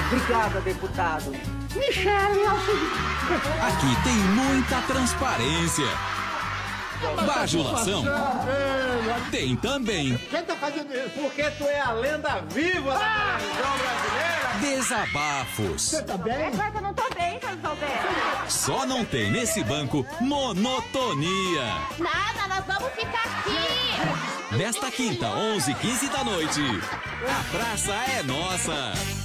Obrigada, deputado. Michele, é o seguinte. Aqui tem muita transparência. Bajulação tem também. Quem tá fazendo isso? Porque tu é a lenda viva da televisão brasileira. Desabafos. Você tá bem? Mas eu não tô bem, Carlos Alberto. Só não tem nesse banco monotonia. Nada, nós vamos ficar aqui. Nesta quinta, 11h15 da noite, a praça é nossa.